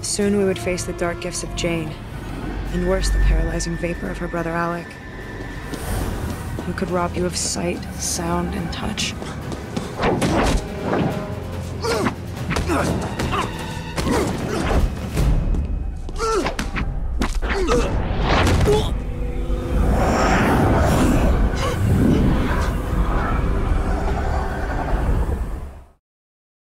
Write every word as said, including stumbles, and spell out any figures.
Soon we would face the dark gifts of Jane, and worse, the paralyzing vapor of her brother Alec, who could rob you of sight, sound, and touch.